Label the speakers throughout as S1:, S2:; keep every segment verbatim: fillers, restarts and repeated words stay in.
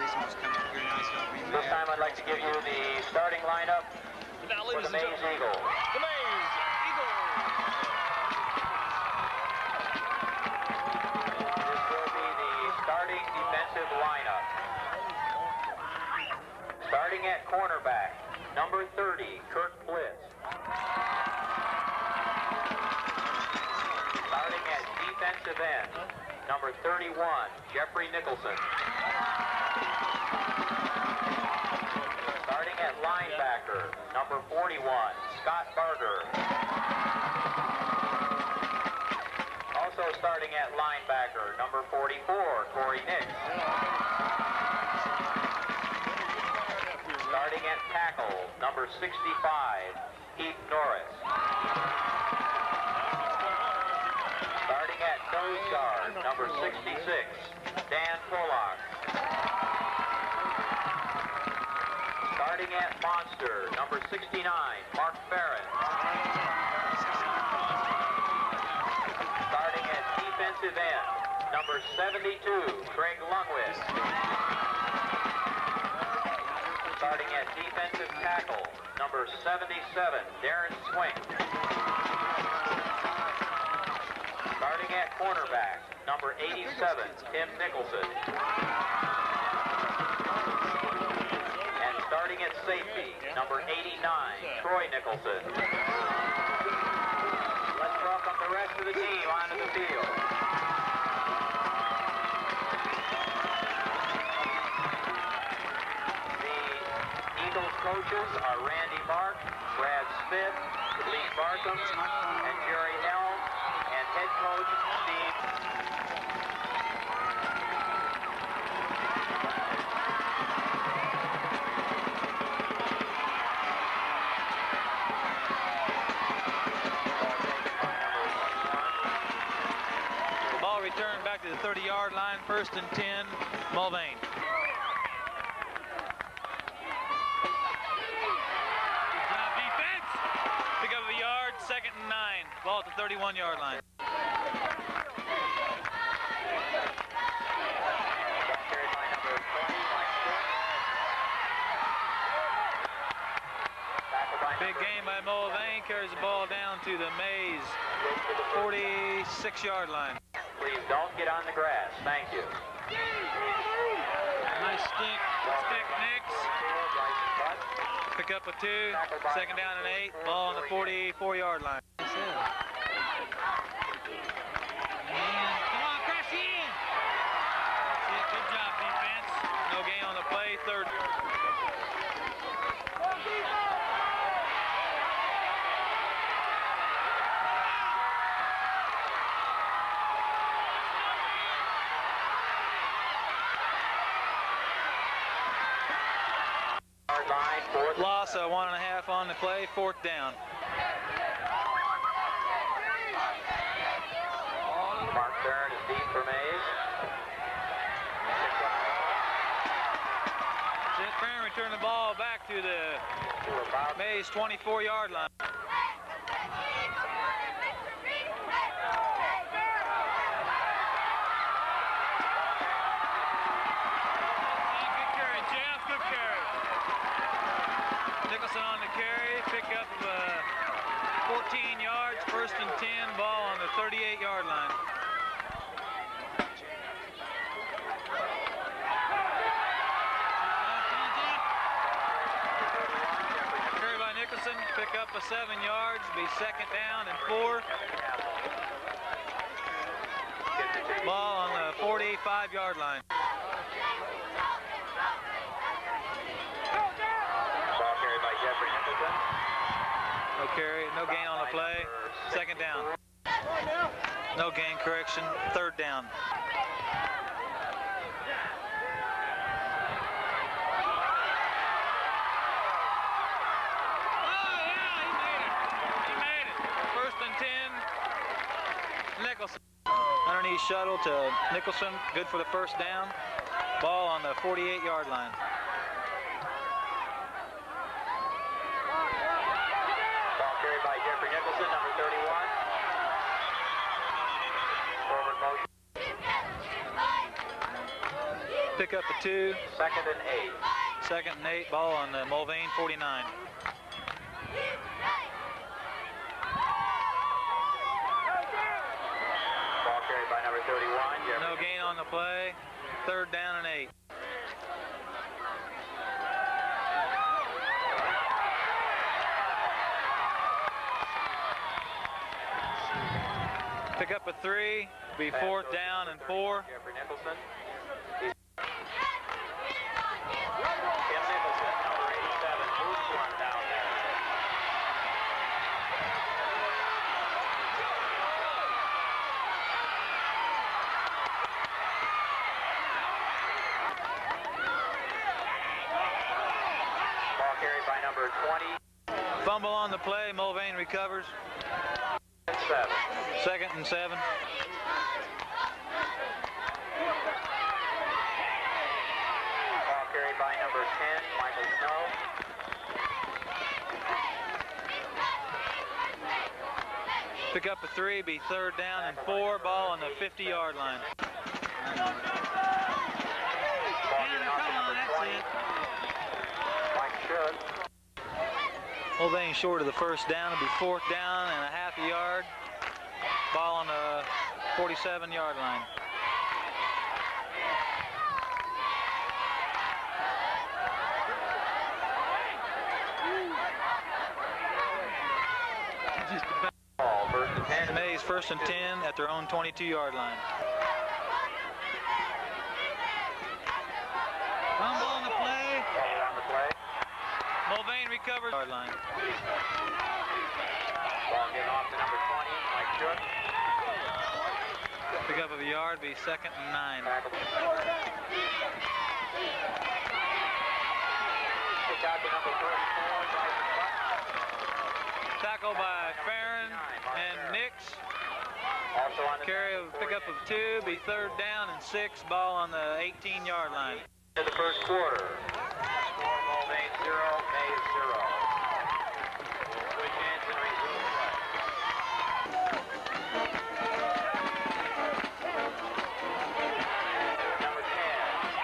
S1: This time I'd like to give you the starting lineup
S2: now,
S1: for the Maize Eagle.
S2: The Maize Eagle.
S1: This will be the starting defensive lineup. Starting at cornerback, number thirty, Kurt Blitz. Starting at defensive end, number thirty-one, Jeffrey Nicholson. Starting at linebacker, number forty-one, Scott Barger. Also starting at linebacker, number forty-four, Corey Nix. Starting at tackle, number sixty-five, Heath Norris. Starting at nose guard, number sixty-six, Dan Pollock. Starting at monster, number sixty-nine, Mark Barrett. Starting at defensive end, number seventy-two, Craig Lungwit. Starting at defensive tackle, number seventy-seven, Darren Swink. Starting at cornerback, number eighty-seven, Tim Nicholson. And starting at safety, number eighty-nine, Troy Nicholson. Let's welcome the rest of the team onto the field. Eagles coaches are Randy Mark, Brad Smith, Lee Barkham, and Jerry Helm, and head coach Steve.
S2: Ball returned back to the thirty-yard line, first and ten, Mulvane. Second and nine, ball at the thirty-one yard line. Big game by Mulvane, carries the ball down to the Maize forty-six yard line.
S1: Please don't get on the grass, thank you.
S2: Nice stick, stick Nix. Pick up a two, second down and eight, ball on the forty-four yard line. Come on, crash in! Good job, defense. No gain on the play, third. Loss of one and a half on the play, fourth down.
S1: Mark Barrett is deep for Maize.
S2: Jet Farron returned the ball back to the Maize twenty-four yard line. Good carry, Jeff, good carry. Nicholson on the carry, pick up uh, fourteen yards, first and ten, ball on the thirty-eight yard line. Carry by Nicholson, pick up a seven yards, be second down and four. Ball on the forty-five yard line. No carry, no gain on the play, second down. No gain, correction, third down. Oh yeah, he made it, he made it. First and ten, Nicholson. Underneath shuttle to Nicholson, good for the first down. Ball on the forty-eight yard line.
S1: Nicholson, number thirty-one. Forward motion.
S2: Pick up a two.
S1: Second and eight.
S2: Second and eight, ball on the Mulvane forty-nine.
S1: Ball carried by number thirty-one. Jeffrey.
S2: No gain on the play. Third down and eight. Pick up a three, be fourth down and four.
S1: Jeffrey Nicholson. He's Tim Nicholson, number eighty-seven, moves one down there. Ball carried by number twenty.
S2: Fumble on the play, Mulvane recovers.
S1: Seven.
S2: Second and seven.
S1: Ball carried by number ten, Michael Snow.
S2: Pick up a three, be third down and four, ball on the fifty-yard line.
S1: Ball getting off to number twenty. Mike Should.
S2: Mulvane short of the first down, it'll be fourth down and a half a yard. Ball on the forty-seven-yard line.
S1: Ball, first and ten.
S2: Maize first and ten at their own twenty-two-yard line. Fumble on the play.
S1: Ball on the play.
S2: Mulvane recovers. Yard line.
S1: Ball getting off to number twenty, Mike Shook.
S2: Pick up of a yard, be second and nine.
S1: Tackle. Pick out to number thirty-four, Bryson Button.
S2: Tackle by Farron and Nix.
S1: Also on the
S2: Carry a pick up of two, be third down and six, ball on the eighteen-yard line.
S1: In the first quarter. Score Mulvane zero, Maize zero. Switch ends and resume play. Number ten.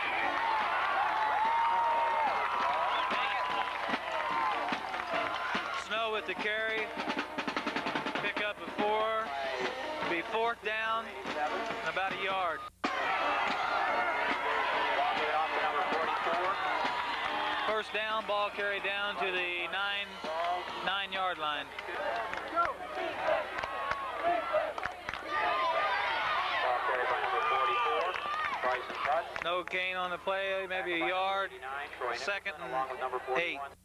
S2: Snow with the carry. Pick up a four, be fourth down and about a yard.
S1: Ball given off to number forty-four.
S2: First down, ball carried down to the nine, nine-yard line.
S1: Ball carried by number forty-four, Bryson Button.
S2: No gain on the play, maybe a yard. Second and
S1: along with number
S2: eight.
S1: forty-one.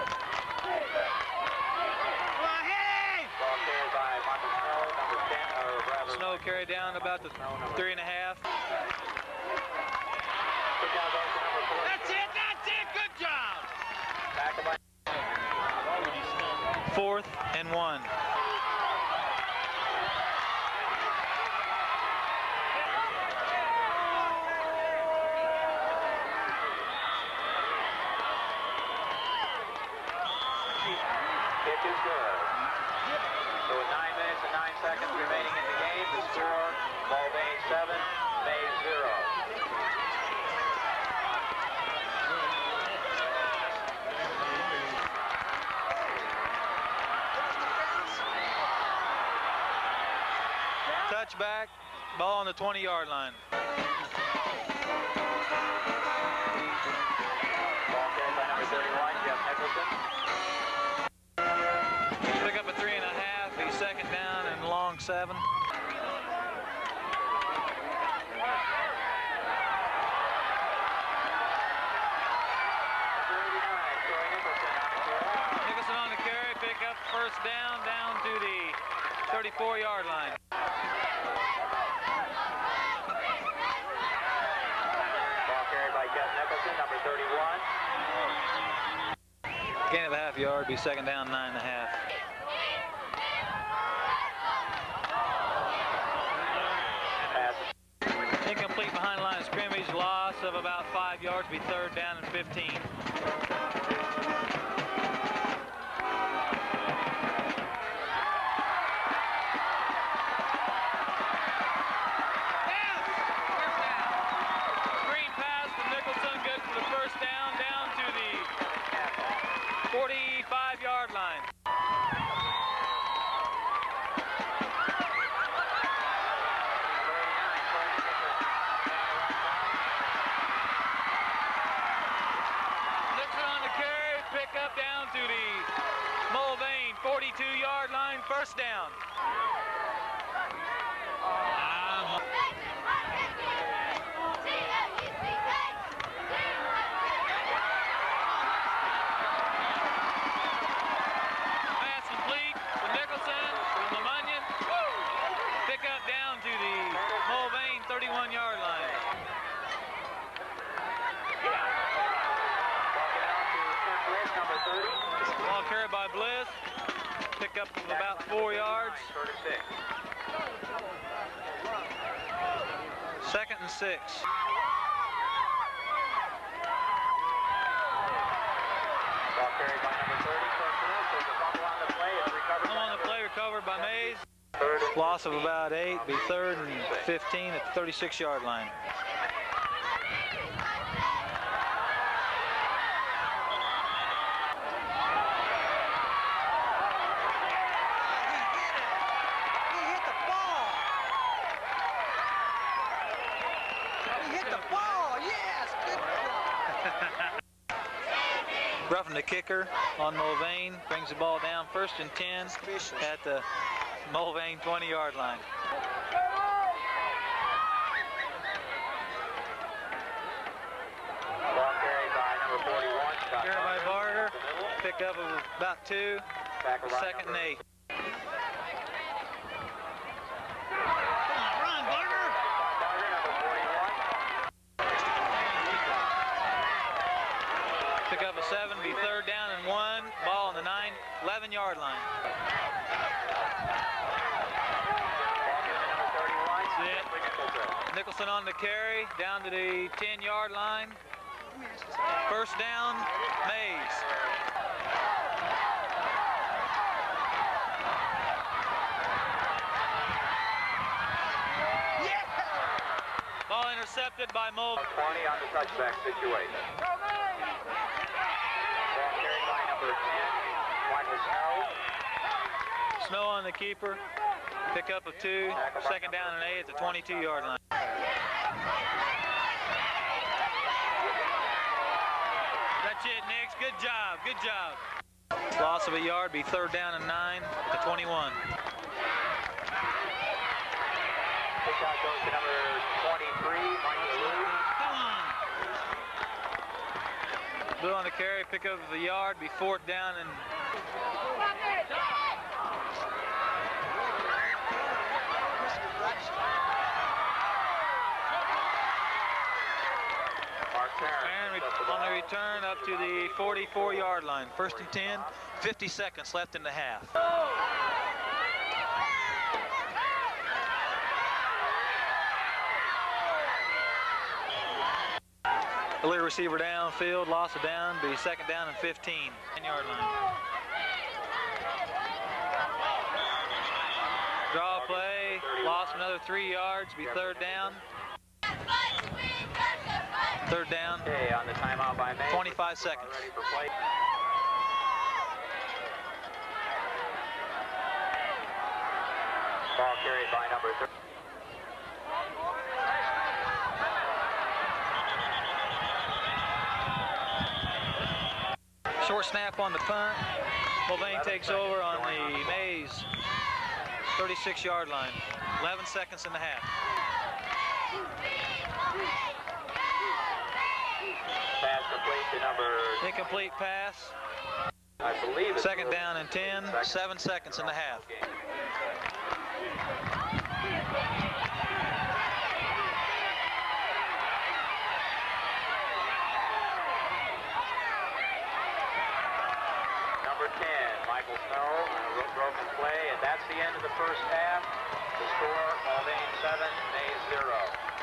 S1: Ball carried by Michael Snow, number ten, or rather.
S2: Snow carried down about the three and a half.
S1: Put down goes to number four.
S2: That's it, that's it, good job.
S1: Tackle by
S2: Fourth and one.
S1: kick is good. So with nine minutes and nine seconds remaining in the game, the score, Mulvane seven, Maize zero.
S2: Touchback, ball on the twenty-yard line.
S1: Ball carried by number thirty-one, Jeff Nicholson.
S2: Pick up a three and a half, be second down and long seven. Nicholson on the carry, pick up first down, down to the thirty-four-yard line.
S1: Ball carried by Jeff Nicholson, number thirty-one.
S2: Gain of a half yard, be second down, nine and a half. Incomplete behind the line of scrimmage, loss of about five yards, be third down and fifteen. Green pass to thirty-two yard line, first down. Um, pass complete to Nicholson from the Munion. Pick up down to the Mulvane thirty-one yard line. Ball carried by Bliss. Pick up of about four yards. Second and six.
S1: Ball carried by number thirty. There's a fumble on the play. It's recovered.
S2: On the play, recovered by Maize.
S1: Third.
S2: Loss of about eight. Be third and fifteen at the thirty-six yard line. Roughing the kicker on Mulvane, brings the ball down first and ten at the Mulvane twenty yard line.
S1: Ball carried by number forty-one.
S2: Carried by Barter, pick up of about two, second and eight. Pick up a seven, be third down and one. Ball on the nine, eleven yard line. That's it. Nicholson on the carry, down to the ten yard line. First down, Maize. Ball intercepted by Mulvane.
S1: twenty on the touchback situation.
S2: Snow on the keeper. Pick up of two. Second down and eight at the twenty-two yard line. That's it, Nix. Good job. Good job. Loss of a yard. Be third down and nine at the twenty-one.
S1: Pick out goes to number twenty-three, Michael Lou.
S2: Come on. Blue on the carry. Pick up the yard. Be fourth down and. And on the return up to the forty-four yard line. First and ten, fifty seconds left in the half. The lead receiver downfield, loss of down, be second down and fifteen, ten yard line. Draw play, lost another three yards, be third down. Third down.
S1: Okay, on the timeout by Maize.
S2: twenty-five seconds.
S1: Ready for play. Ball carried by number thirty.
S2: Short snap on the punt. Mulvane takes over on the Maize thirty-six yard line. eleven seconds in the half.
S1: Pass complete to number.
S2: Incomplete pass.
S1: I believe it's
S2: Second down and ten. Seven seconds in the half.
S1: Number ten, Michael Snow on a broken play, and that's the end of the first half. The score: Mulvane seven, Maize zero.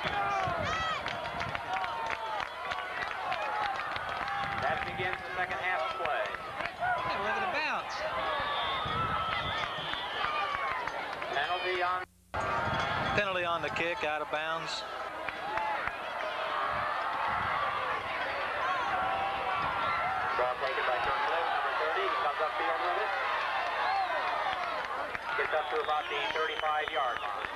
S1: That begins the second half of play.
S2: Hey, look at the bounce.
S1: Penalty on.
S2: Penalty on the kick, out of bounds.
S1: Ball taken by Kirk Liv, number thirty. He comes upfield with it. Gets up to about the thirty-five yard mark.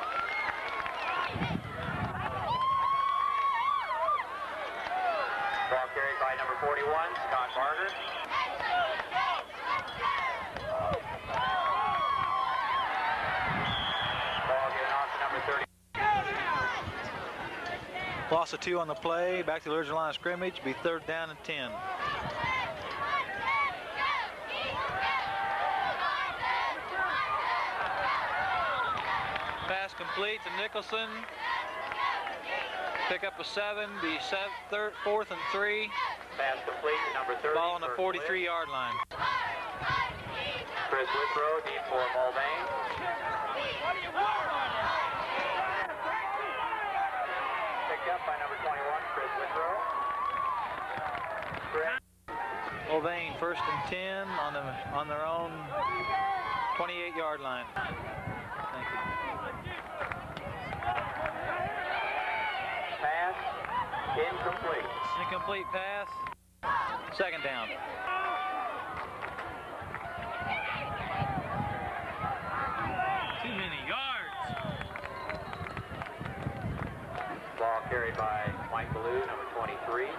S1: Ball carried by number forty-one, Scott Barger.
S2: Loss of two on the play. Back to the original line of scrimmage. Be third down and ten. Pass complete to Nicholson. Pick up a seven. Be seven, third, fourth and three.
S1: Pass complete to number thirty.
S2: Ball on the forty-three yard line.
S1: Chris Withrow, deep for Mulvane. Picked up by number twenty-one, Chris Withrow. Correct.
S2: Mulvane first and ten on the on their own twenty-eight yard line. Thank you.
S1: Pass incomplete.
S2: Incomplete pass. Second down. Too many yards.
S1: Ball carried by Mike Ballou, number twenty-three.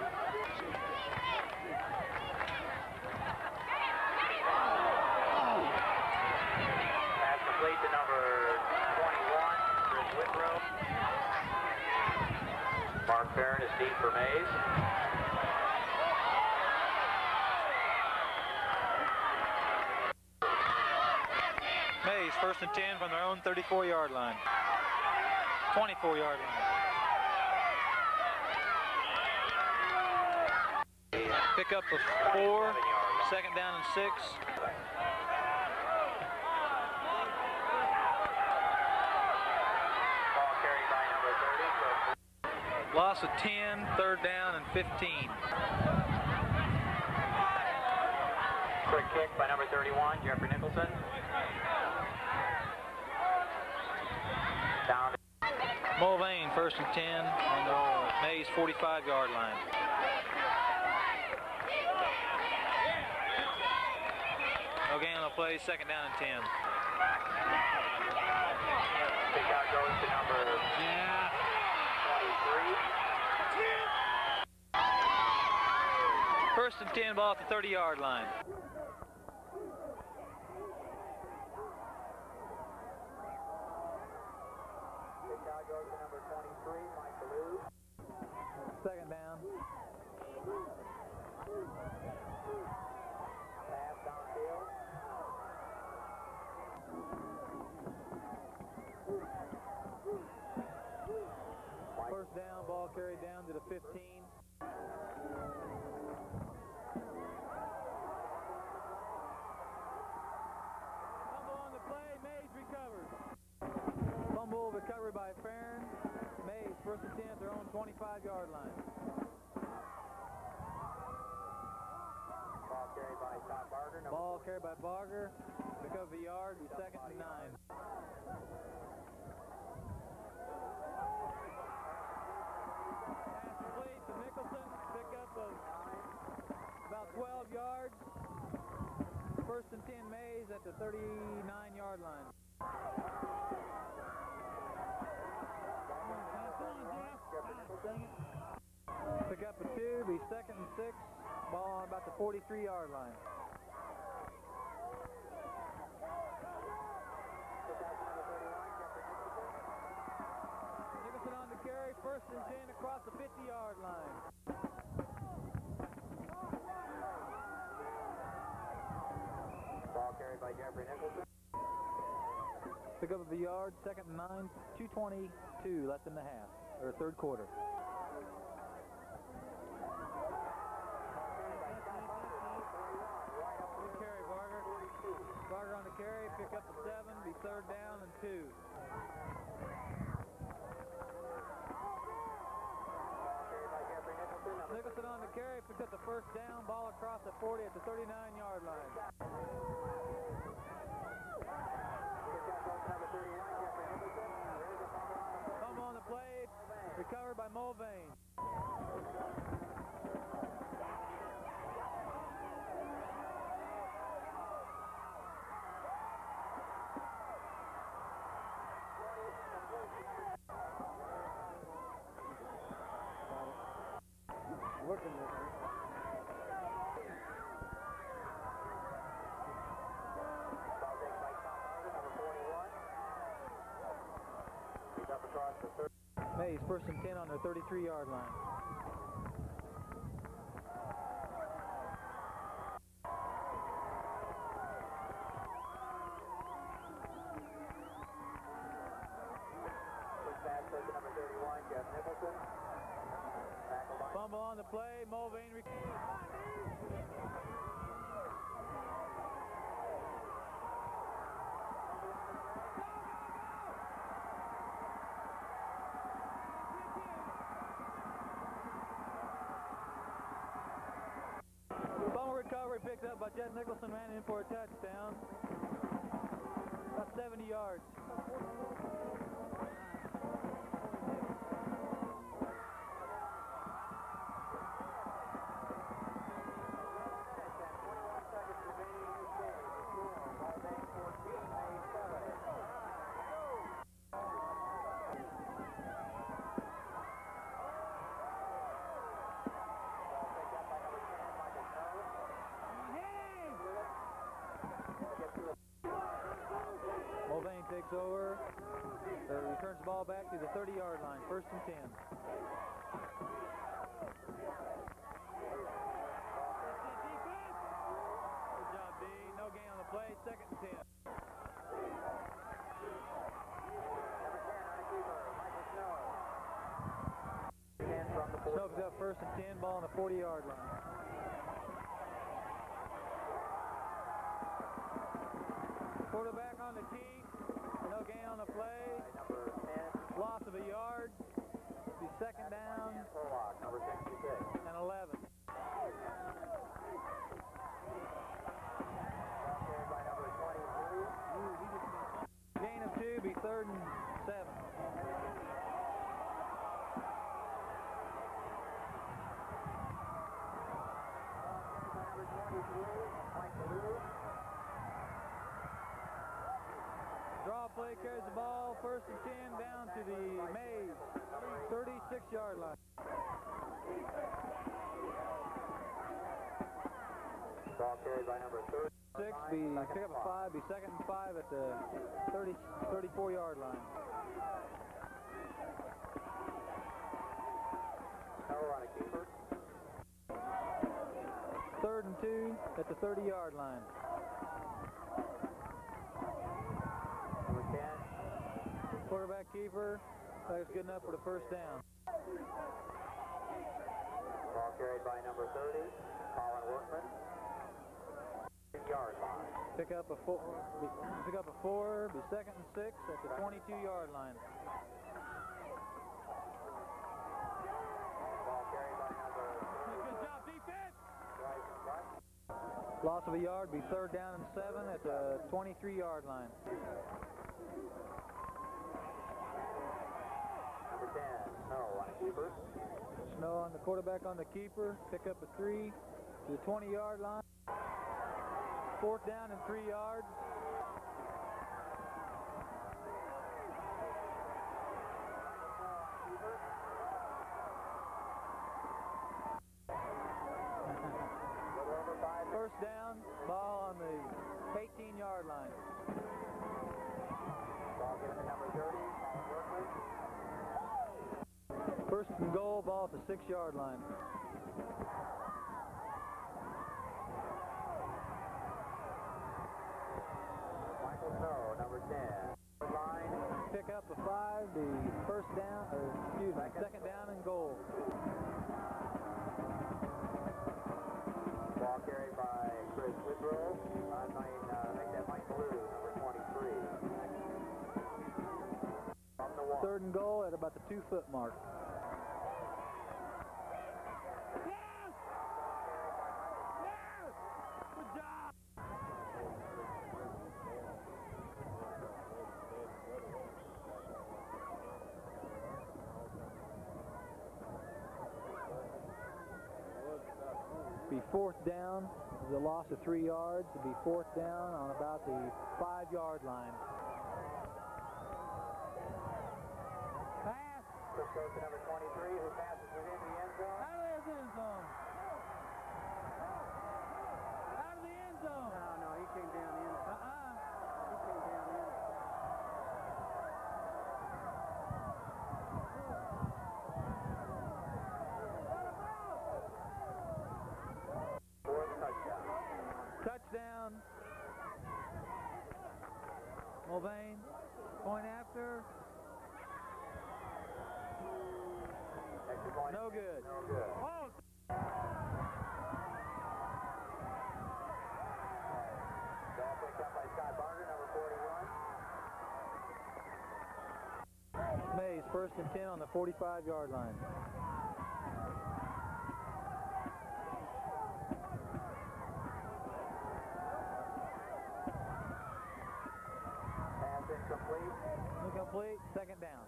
S1: Pass complete to number twenty-one, Chris Withrow. Mark Barron is deep for Maize.
S2: Maize first and ten from their own thirty-four yard line. twenty-four yard line. Pick up a four. Second down and six.
S1: Ball carried by number thirty.
S2: Loss of ten, third down and fifteen.
S1: Quick kick by number thirty-one, Jeffrey Nicholson. Down.
S2: Mulvane first and ten on the Maize forty-five yard line. No gain on the play, second down and ten.
S1: Pick out goes to number twenty-three.
S2: First and ten, ball at the thirty yard line.
S1: Pick out goes to number twenty-three, Mike Ballou.
S2: Second down.
S1: Pass downfield.
S2: First down, ball carried down to the fifteen. Fumble on the play, Maize recovers. Fumble recovered by Farron. Maize first and ten at their own twenty-five yard line.
S1: Ball carried by Todd Barger. Number
S2: Ball carried by Barger. Pick up a yard, be second and nine. Pass complete to Nicholson. Pick up of about twelve yards. First and ten Maize at the thirty-nine yard line. Pick up a two, be second and six. Ball on about the forty-three yard line. Nicholson on the carry, first and ten across the fifty yard line.
S1: Ball carried by Jeffrey Nicholson.
S2: Pick up a yard, second and nine, two twenty-two left in the half, or third quarter. Carry Barger. Barger on the carry, pick up a seven, be third down and two. Nicholson on the carry, picked up the first down, ball across the forty at the thirty-nine yard line. Fumble on the play, recovered by Mulvane. Working this one.
S1: Ball taken by Tom Barger, number forty-one. He's up across the third.
S2: Maize, first and ten on their thirty-three yard line.
S1: Number thirty-one, Jeff Nicholson.
S2: Fumble on the play, Mulvane. Fumble recovery picked up by Jeff Nicholson, ran in for a touchdown. About seventy yards. Mulvane takes over, uh, returns the ball back to the thirty yard line, first and ten. Good job, D. No gain on the play, second and ten. Snow picks up first and ten, ball on the forty yard line. Quarterback on the tee, no gain on the play, loss of a yard, the second down, and eleven. Gain of two, be third and seven. Draw play carries the ball, first and ten, down to the Maize, thirty-six yard line.
S1: Ball carried by number thirty.
S2: Six, be pick up a five, be second and five at the thirty, thirty-four yard line.
S1: Snow on a keeper.
S2: Third and two at the thirty yard line. Quarterback keeper, that's good enough for the first down.
S1: Ball carried by number thirty, Colin Workman. Yard line.
S2: Pick up a four, be, pick up a four, be second and six at the twenty-two yard line.
S1: Ball carried by number thirty.
S2: Good job, defense!
S1: Right in front.
S2: Loss of a yard, be third down and seven at the twenty-three yard line.
S1: ten, Snow on a keeper.
S2: Snow on the quarterback on the keeper. Pick up a three to the twenty yard line. Fourth down and three yards. First down, ball on the eighteen yard line.
S1: Ball given to number thirty, Colin Workman.
S2: First and goal, ball at the six yard line.
S1: Michael Snow, number ten. Line.
S2: Pick up a five, the first down, or excuse me, second down and goal.
S1: Ball carried by Chris Whitrow. I mean, uh, I think that Mike Blue, number twenty-three. From the wall.
S2: Third and goal at about the two foot mark. Be fourth down, the loss of three yards, to be fourth down on about the five yard line. Pass!
S1: Chris goes to number twenty-three, who passes within the end zone.
S2: Out of the end zone! Out of the end zone!
S3: No, no, he came down the inside.
S2: Uh-uh.
S3: He came down the inside.
S2: No good.
S1: No good.
S2: Oh.
S1: Ball picked up by Scott Barger, number forty-one.
S2: Maize, first and ten on the forty-five yard line.
S1: Pass incomplete.
S2: Incomplete, second down.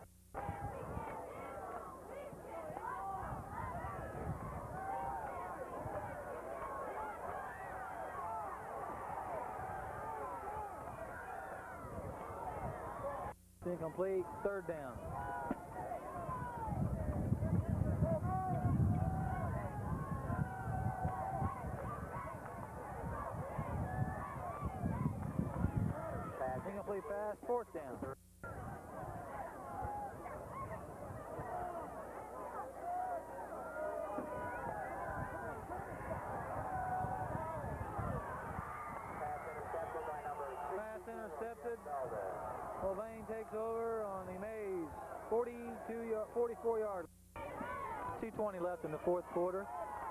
S2: Incomplete, third down. Incomplete pass, fourth down. Pass intercepted. Mulvane takes over on the Maize forty-two yard, forty-four yard. two twenty left in the fourth quarter.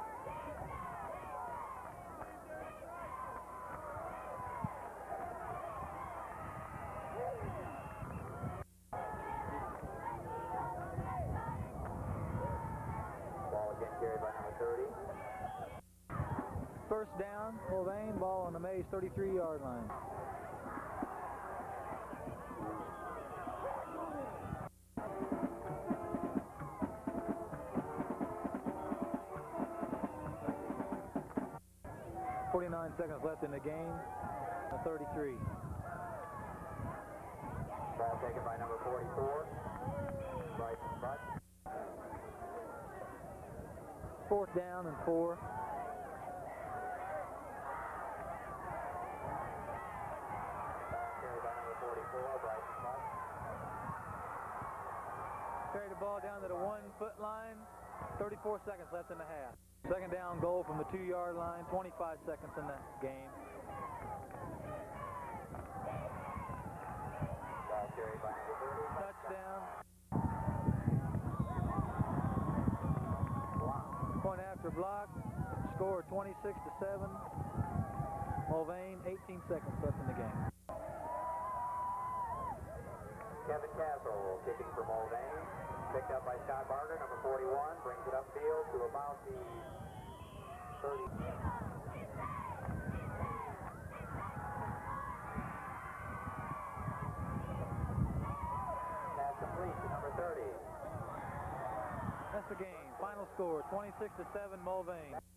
S1: Ball again carried by number thirty.
S2: First down, Mulvane, ball on the Maize thirty-three yard line. forty-nine seconds left in the game, the thirty-three.
S1: Ball taken by number forty-four. Right butt.
S2: Fourth down and four.
S1: Carried by number forty-four, Bryce Butt.
S2: Carry the ball down to the one foot line. thirty-four seconds left in the half. Second down goal from the two yard line. twenty-five seconds in the game.
S1: Ball carried by number thirty.
S2: Touchdown.
S1: Block.
S2: Point after block. Score twenty-six to seven. Mulvane, eighteen seconds left in the game.
S1: Kevin Castle kicking for Mulvane. Picked up by Scott Barger, number forty-one. Brings it upfield to about the thirty. Pass complete to number thirty.
S2: That's the game. Final score, twenty-six to seven, Mulvane.